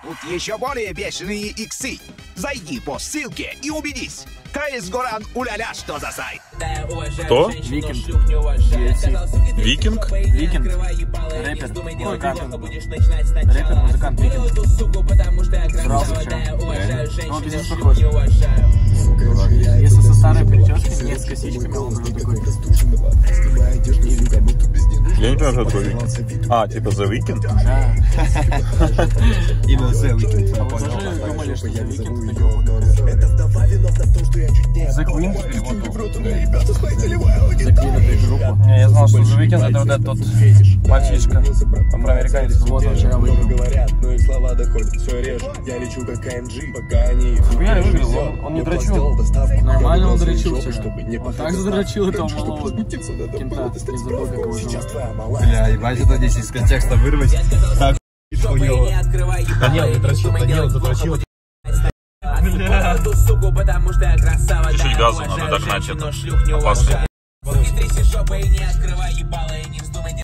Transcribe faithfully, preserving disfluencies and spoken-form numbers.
Тут еще более бешеные иксы. Зайди по ссылке и убедись. КС Горан уля-ля, что за сайт. Кто? Викинг. Викинг? Викинг. Рэпер, музыкант. Рэпер, музыкант, Викинг. Сразу все. Ну, он без похож. Если со старой прической, нет, с косичками, он уже такой. Я не понимаю, что такое Викинг. А, типа The Weeknd? Да. Именно The Weeknd. А вы тоже думали, что The Weeknd? The Queen? The Queen это группа. Не, я знал, что The Weeknd это вот этот тот мальчишка, афроамериканец. Вот он вчера выиграл. Я выиграл, он, он не дрочил. Нормально он дрочил вчера. Он так задрочил этого малого кента. Не забыл, как его зовут. Бля, ебать, это здесь из контекста вырвать. Так, хуёво. Данил, не дрочил, Данил, задрочил. Чуть-чуть газу надо догнать, это опасно.